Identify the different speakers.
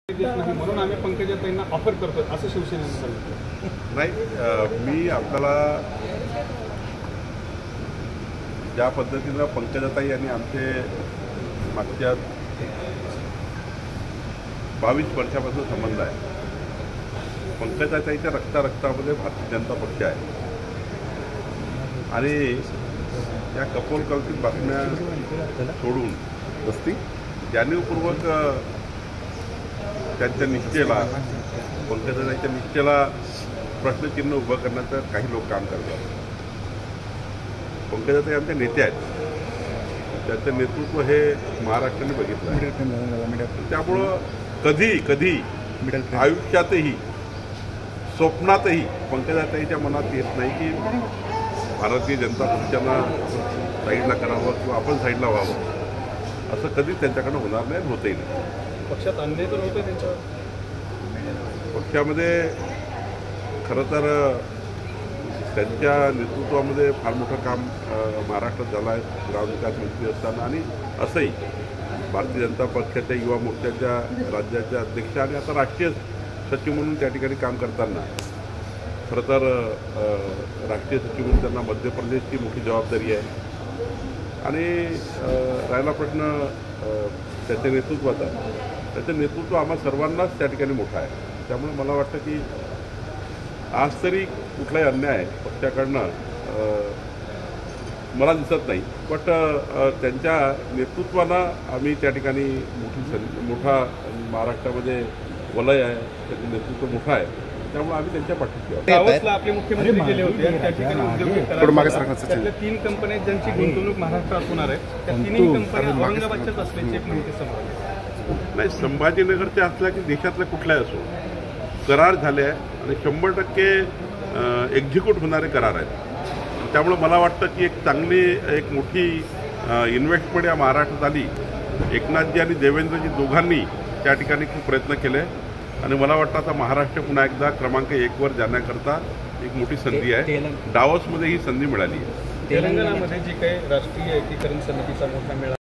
Speaker 1: नाही म्हणून आम्ही पंकजाताईंना ऑफर करतो असं शिवसेनेने सांगितलं।
Speaker 2: नाही, मी आपल्याला ज्या पद्धतीनं पंकजाताई आणि आमचे मागच्या 22 वर्षापासून संबंध आहे। पंकजाताईच्या रक्तामध्ये भारतीय जनता पक्ष आहे आणि या कपोलकल्पित बातम्या सोडून जाणीवपूर्वक त्यांच्या निश्चयाला पंकजाताईच्या निश्चयाला प्रश्नचिन्ह उभं करण्याचं काही लोक काम करतात। पंकजाताई आमचे नेते आहेत, त्यांचं नेतृत्व हे महाराष्ट्राने बघितलं आहे। त्यामुळं कधी आयुष्यातही स्वप्नातही पंकजाताईच्या मनात येत नाही की भारतीय जनता पक्षाला साईडला करावं किंवा आपण साईडला व्हावं, असं कधीच त्यांच्याकडनं होणार नाही, होतही नाही।
Speaker 1: पक्षात अन्याय तर होतं त्यांच्या
Speaker 2: पक्षामध्ये खरं तर त्यांच्या नेतृत्वामध्ये फार मोठं काम महाराष्ट्रात झालं आहे, ग्रामविकास मंत्री असताना आणि असंही भारतीय जनता पक्षाच्या युवा मोर्चाच्या राज्याच्या अध्यक्ष आणि आता राष्ट्रीय सचिव म्हणून त्या ठिकाणी काम करताना खरं तर राष्ट्रीय सचिव म्हणून त्यांना मध्य प्रदेशची मोठी जबाबदारी आहे आणि राहिला प्रश्न त्याच्या नेतृत्वाचा, त्याचं नेतृत्व आम्हा सर्वांनाच त्या ठिकाणी मोठं आहे। त्यामुळे मला वाटतं की आज तरी कुठलाही अन्याय पक्षाकडनं मला दिसत नाही, बट त्यांच्या नेतृत्वानं आम्ही त्या ठिकाणी मोठा महाराष्ट्रामध्ये वलय आहे, त्याचं नेतृत्व मोठं आहे, त्यामुळे आम्ही त्यांच्या पाठीशी आहोत।
Speaker 1: दावोसला आपले मुख्यमंत्री गेले होते, त्या ठिकाणी उद्योग 3 कंपन्या ज्यांची गुंतवणूक महाराष्ट्रात होणार आहे त्या तिन्ही कंपन्या औरंगाबादच्याच असल्याची एक माहिती समोर आली।
Speaker 2: नाही, संभाजीनगरच्या असल्या की देशातल्या कुठल्याही असो करार झाले आहे आणि 100% एक्झिक्यूट होणारे करार आहेत। त्यामुळे मला वाटतं की एक चांगली एक मोठी इन्व्हेस्टमेंट या महाराष्ट्रात आली। एकनाथजी आणि देवेंद्रजी दोघांनी त्या ठिकाणी खूप प्रयत्न केले आणि मला वाटतं आता महाराष्ट्र पुन्हा एकदा क्रमांक 1 वर जाण्याकरता एक मोठी संधी आहे। डावोसमध्ये ही संधी मिळाली आहे।
Speaker 1: तेलंगणामध्ये जी काही राष्ट्रीय एकीकरण समितीचा मोठा मेळावा